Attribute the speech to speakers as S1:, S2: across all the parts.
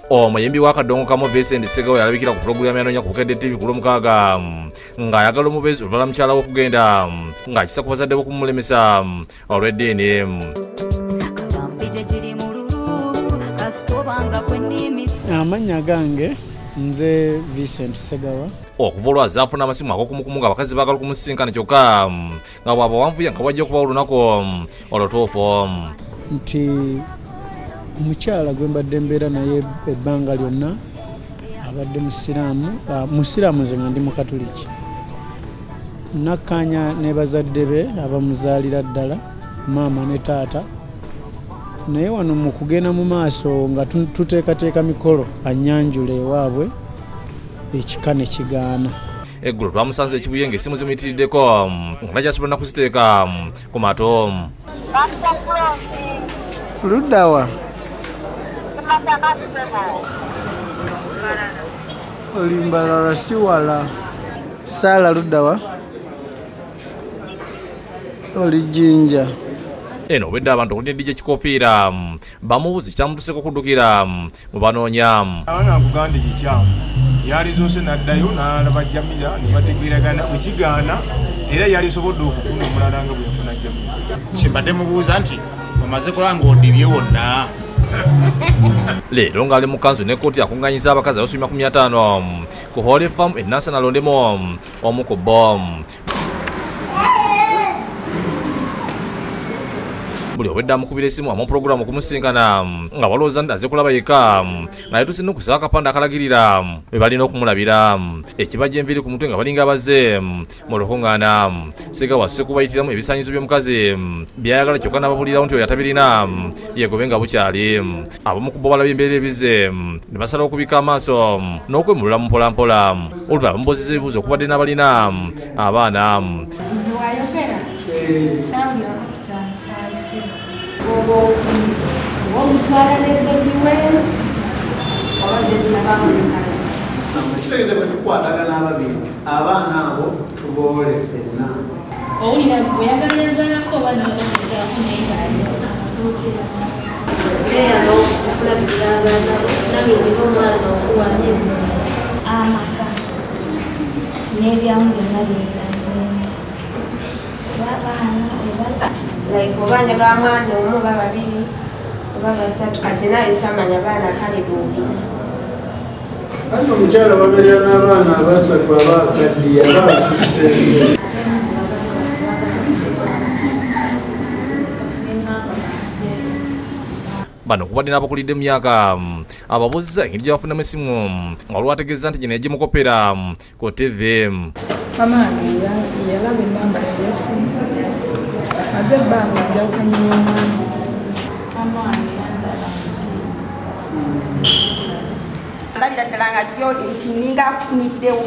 S1: omuyimbi wa kadongo kamo Vincent Segawa yalabikira ku programu yanonya ku Bukedde TV ku Lwomukaaga ng'ayagala omubeezi oluvala mukyala w'okugenda ng'akisa ku bazadde b'okumulemesa olw'eddiini.
S2: Amannya gange nze Vincent Segawa.
S1: Okuva olwazi afuna amasimu ag'okumukumu ng'abakazi baagala okumusinkana kyokka nga bw'aba wanvuya nga bajja okubawo olunaku olutuufu.
S2: Nti omukyala gwe mbadde mbeera naye ebbanga lyonna abadde musiraamu nze nga ndi mukatuliki. Nakkaanya ne bazadde be abamuzaalira ddala maama ne taata. Naye wano mu kugenda mu maaso nga tuteekateeka mikolo annyanjula ewaabwe ekika ne kigaana.
S1: Eggulo twamusanze ekibuye ng'essimu zimuyitiriddeko nga kyasobola nakuziteeka ku mato.
S2: Luddawa Olimbalala si wala. Saala luddawa oli Jinja.
S1: Eno obwedde abantu okulidde DJ Kikoofiira bamubuuzi kyamutuseeko okuddukira mu banoonya.
S3: Abaana akuganda ekikyamu yali zose n'addayo n'alaba Jamila ne bategeeragana bwe kigaana era yali sobodde okufuna omulala nga bwe yafuna Jamila.
S4: Kimbadde mubuuza nti omaze kulanga odibye wonna.
S1: Leero ng'ali mu kanzu ne kkooti akungaanyiza abakazi abasumya ku 500 ku Holy Farm Enasa nalondemu omu ku bo. Buli obwedde amukubira essimu amu pulogulaamu okumusinkana nga balowooza nti aze kulaba yekka naye tusinna okusaba akapande akalagirira bwe balina okumulabira. Ekibajja enviiri ku mutwe nga balinga abazze mu lukuŋŋaana. Segawa asusse kubayitiramu ebisaanyizo by'omukazi byayagala kyokka n'ababuulirawo nti oyo atabirina yegobe nga bukyali. Abamu ku bo balabye embeera ebizze ne basalawo okubika amaaso n'okwemulula mu mpolampola olwo bamubuuzizza ebibuuzo okubadde n'abalina abaana.
S2: Ekitegeeza bwe tukwatagana ababiri abaana abo tuboole ffenna.
S5: Owulira bweyagalenzanako obaana babagezaako naye ng'alyosa asookera eyano okulabirira abaana nange nina omwana okuwa myezi amaka n'ebyamu byonna byesanzeemu
S6: oba njagala mwana omu oba babiri oba basatu kati naye samanya baana kale bombi.
S2: Kati omukyala babeera n'abaana abasatu abaakaddiya baasusse.
S1: Bano kubadde n'abakulidde mu myaka ababuuzizza engeri gye bafunamu essimu nga olwo ategeeza nti gino egimukopera ku TV.
S7: Amaani yalaba ennamba y'essimu ate ebbanga njawukanye n'omwana. Amaani
S6: ndabira ddala nga gyoli nti ninga afuniddewo.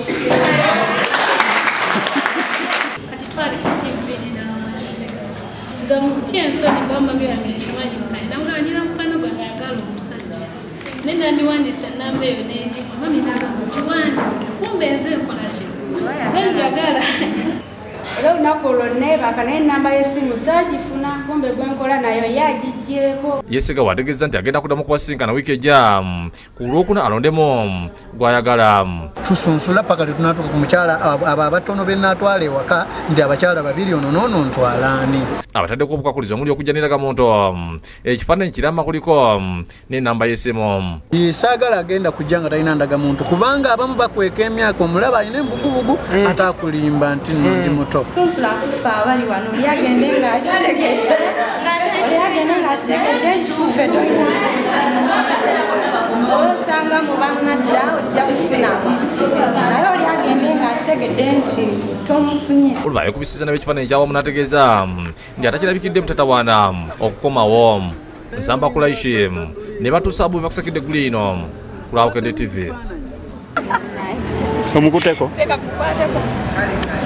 S5: kati twali ku TV nga mukutya ensoni bamabiranga ekimanyi mukanye namugaba nyina mukwano gwe ng'ayagala omusajja naye nandiwandiisa ennamba eyo n'enjigwa mami nagamba giwandike kumbe nze nkola ki nze njagala.
S6: Era olunaku olwo neebaka naye ennamba y'essimu saagifuna kumbe gwenkola nayo yagiggyeeko.
S1: Ye Segawa ategeeza nti agenda kuddamu kuwasinkana wiiki ejja ku Lwokuna alondemu gw'ayagala.
S2: Tusunsula paka tetunatuuka ku mukyala abo abatono be nnaatwala ewaka nti abakyala babiri ono n'ono ntwalaani.
S1: Abataddeko obukwakkulizo omuli okujja n'eragamuntu ekifaananyi kiramba kuliko n'ennamba y'essimu.
S2: Saagala agenda kujja nga talina ndagamuntu kubanga abamu bakweka emyaka omulaba alina embugubugu ate akulimba nti nno ndi muto.
S6: Tunsula kufa abali wano oli agende ng'akitegedde ekikufe dolina osanga mu bannadda ojja kufunamu naye oli agende ng'akitegedde nti tomufunye.
S1: Olwo yakubisiza n'ekifaananyi kyawamu n'ategeeza nti atakirabikidde mutatawaana okukomawo. Nsamba Kulaishi ne batuusa abubi bakusakidde eggulu lino ku Bukedde TV.
S4: Omukuteko.